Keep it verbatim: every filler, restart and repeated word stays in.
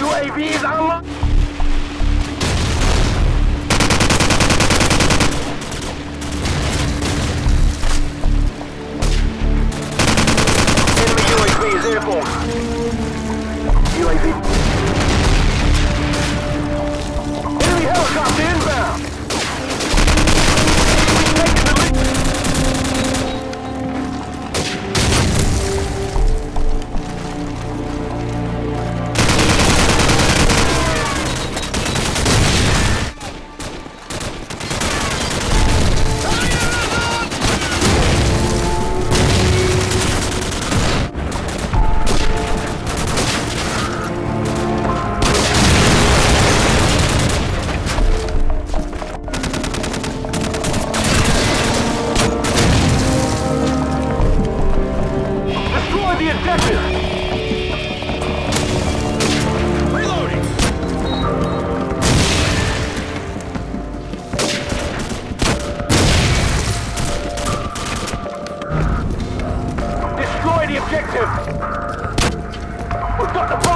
U A V is online. Enemy U A V is airborne. U A V. Enemy helicopter inbound. Taking the lead. The objective! Reloading! Destroy the objective! We've got the bomb!